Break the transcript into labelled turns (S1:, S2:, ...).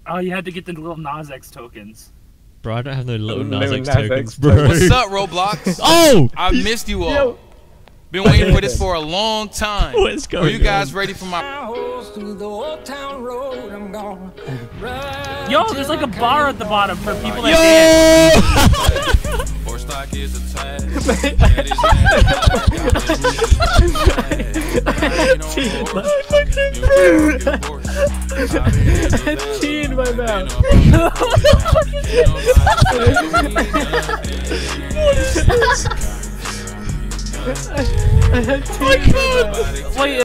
S1: Oh, you had to get the little Nas X tokens.
S2: Bro, I don't have no little Nas
S3: Little
S2: X
S3: Nas X
S2: tokens, bro.
S4: What's up, Roblox?
S2: Oh!
S4: I missed you all.
S3: Yo.
S4: Been waiting for this for a long time.
S2: What is going
S4: Are you guys
S2: on?
S4: ready for my?
S1: Yo, there's like a bar at the bottom for people that dance.
S3: Tea in my mouth. I had tea in my mouth.
S1: Wait.